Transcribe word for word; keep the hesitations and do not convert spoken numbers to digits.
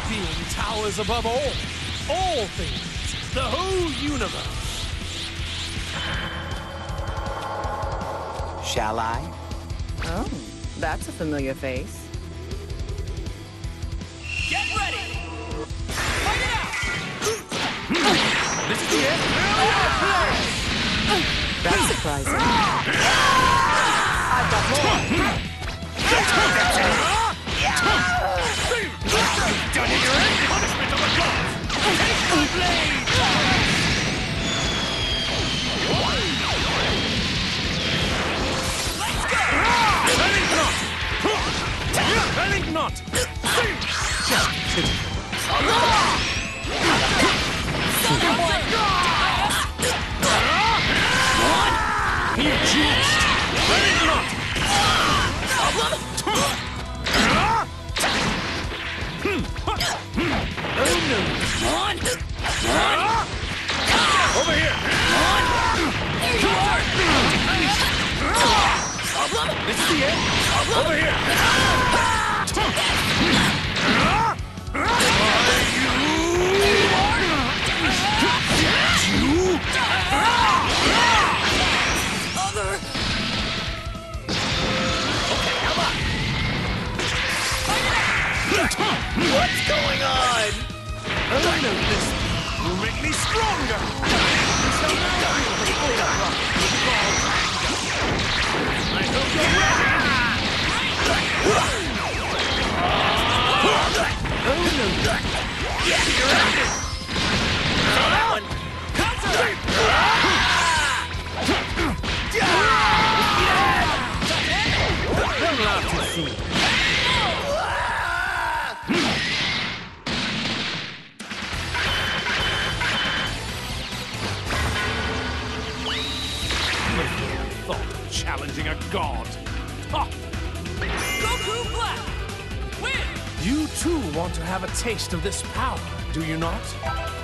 being towers above all. All things. The whole universe. Shall I? Oh, that's a familiar face. Get ready! Fight it out! This is the end. That's surprising. I've got more. Done in your end. Punishment of the gods. Take my blade! Let's go! Panic not! Panic not! Just typical. You cheat! Panic not! Oh no! Over here! There you are! This is the end! Over here! What's going on? Oh no, this will make me stronger! So now you'll be overrun with God's anger. I hope you're ready! Oh no! Yeah, you're at it! Throw that one! Don't laugh too soon. Thought of challenging a god. Ha! Goku Black! Win! You too want to have a taste of this power, do you not?